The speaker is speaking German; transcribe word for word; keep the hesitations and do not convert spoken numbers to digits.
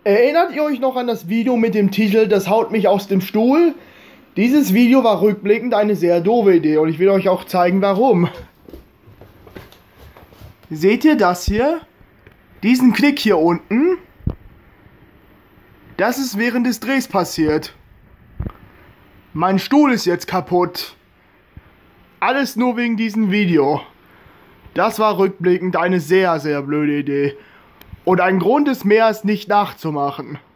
Erinnert ihr euch noch an das Video mit dem Titel "Das haut mich aus dem Stuhl"? Dieses Video war rückblickend eine sehr doofe Idee und ich will euch auch zeigen, warum. Seht ihr das hier? Diesen Knick hier unten? Das ist während des Drehs passiert. Mein Stuhl ist jetzt kaputt. Alles nur wegen diesem Video. Das war rückblickend eine sehr, sehr blöde Idee. Und ein Grund ist mehr, es nicht nachzumachen.